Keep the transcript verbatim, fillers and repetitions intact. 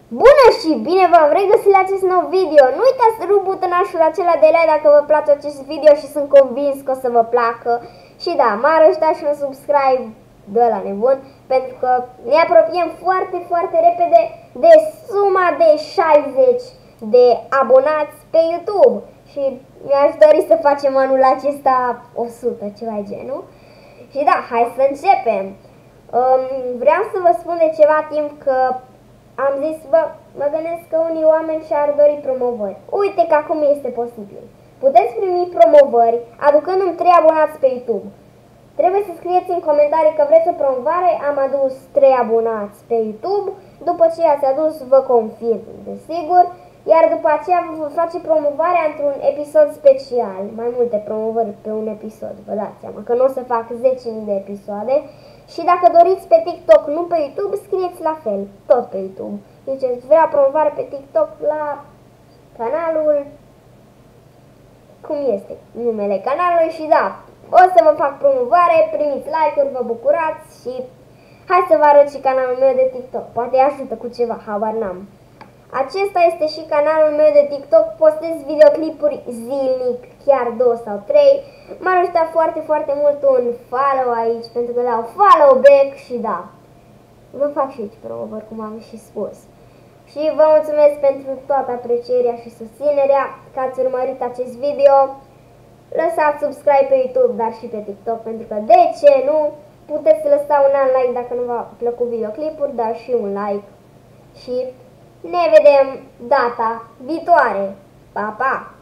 Bună și bine v-am regăsit la acest nou video. Nu uitați să rup butonașul acela de like dacă vă place acest video și sunt convins că o să vă placă. Și da, mă arătați și un subscribe de la nebun, pentru că ne apropiem foarte, foarte repede de suma de șaizeci de abonați pe YouTube. Și mi-aș dori să facem anul acesta o sută, ceva genul. Și da, hai să începem. Um, vreau să vă spun de ceva timp că am zis, bă, mă gândesc că unii oameni și-ar dori promovări. Uite că acum este posibil. Puteți primi promovări aducându-mi trei abonați pe YouTube. Trebuie să scrieți în comentarii că vreți o promovare, am adus trei abonați pe YouTube. După ce i-ați adus, vă confirm, desigur. Iar după aceea vă voi face promovarea într-un episod special. Mai multe promovări pe un episod, vă dați seama că nu o să fac zece mii de episoade. Și dacă doriți pe TikTok, nu pe YouTube, scrieți la fel, tot pe YouTube. Ziceți, vreau promovare pe TikTok la canalul, cum este numele canalului și da, o să vă fac promovare, primiți like-uri, vă bucurați și hai să vă arăt și canalul meu de TikTok. Poate ajută cu ceva, habar n-am. Acesta este și canalul meu de TikTok, postez videoclipuri zilnic, chiar două sau trei. M-ar ajuta foarte, foarte mult un follow aici, pentru că dau follow back și da, vă fac și aici promovări, cum am și spus. Și vă mulțumesc pentru toată aprecierea și susținerea că ați urmărit acest video. Lăsați subscribe pe YouTube, dar și pe TikTok, pentru că de ce nu, puteți lăsa un alt like dacă nu v-a plăcut videoclipuri, dar și un like. Și ne vedem data viitoare. Pa, pa!